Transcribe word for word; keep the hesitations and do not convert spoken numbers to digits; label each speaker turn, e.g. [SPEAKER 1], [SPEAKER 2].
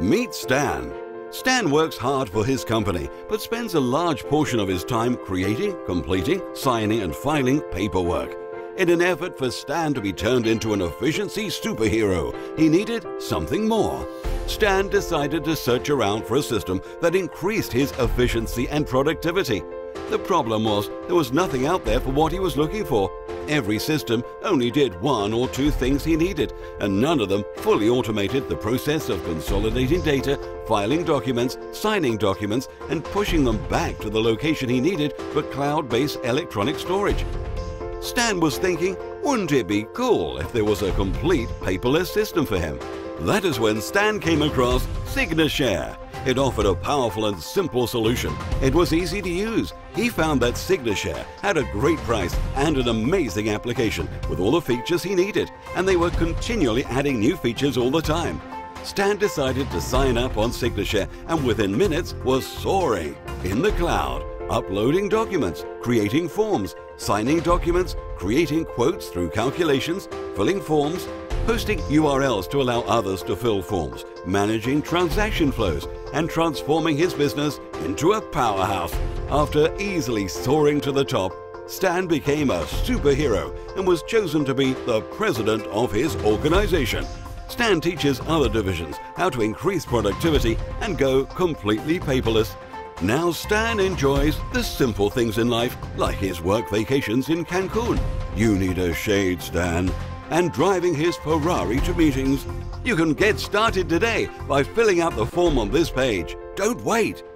[SPEAKER 1] Meet Stan. Stan works hard for his company, but spends a large portion of his time creating, completing, signing and filing paperwork. In an effort for Stan to be turned into an efficiency superhero, he needed something more. Stan decided to search around for a system that increased his efficiency and productivity. The problem was there was nothing out there for what he was looking for. Every system only did one or two things he needed, and none of them fully automated the process of consolidating data, filing documents, signing documents, and pushing them back to the location he needed for cloud-based electronic storage. Stan was thinking, wouldn't it be cool if there was a complete paperless system for him? That is when Stan came across SignShare. It offered a powerful and simple solution. It was easy to use. He found that SignShare had a great price and an amazing application with all the features he needed, and they were continually adding new features all the time. Stan decided to sign up on SignShare and within minutes was soaring in the cloud, uploading documents, creating forms, signing documents, creating quotes through calculations, filling forms, posting U R Ls to allow others to fill forms, managing transaction flows, and transforming his business into a powerhouse. After easily soaring to the top, Stan became a superhero and was chosen to be the president of his organization. Stan teaches other divisions how to increase productivity and go completely paperless. Now Stan enjoys the simple things in life, like his work vacations in Cancun. You need a shade, Stan. And driving his Ferrari to meetings. You can get started today by filling out the form on this page. Don't wait.